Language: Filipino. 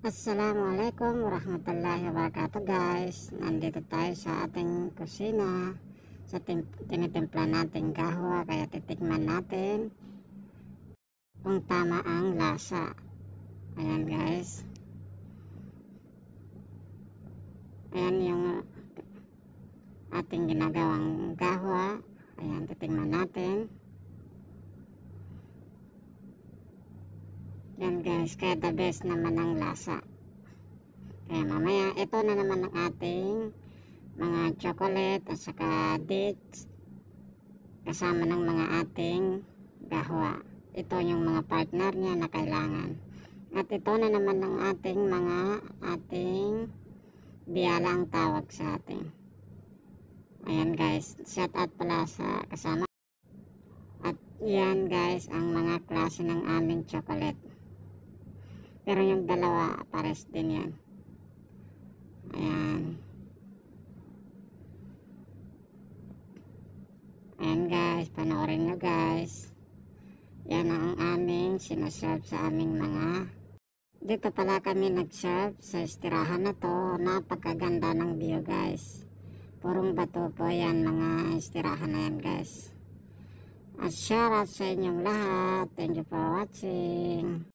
Assalamualaikum warahmatullahi wabarakatuh guys. Nandito tayo sa ating kusina, sa tinitimpla nating kahwa, kaya titikman natin kung tama ang lasa. Ayan guys, ayan yung ating ginagawang kahwa. Ayan, titikman natin. Yan guys, kaya the best naman ang lasa. Kaya mamaya, ito na naman ang ating mga chocolate at saka dates kasama ng mga ating gahwa. Ito yung mga partner niya na kailangan. At ito na naman ang ating biyalang tawag sa atin. Ayan guys, shout out pala sa kasama. At yan guys ang mga klase ng aming chocolate. Pero yung dalawa, pares din yan. Ayan. Ayan guys, panoorin nyo guys. Yan ang aming sinaserve sa aming mga. Dito pala kami nag-serve sa istirahan na to. Napakaganda ng view guys. Purong bato po yan, mga istirahan na yan guys. At shout out sa inyong lahat. Thank you for watching.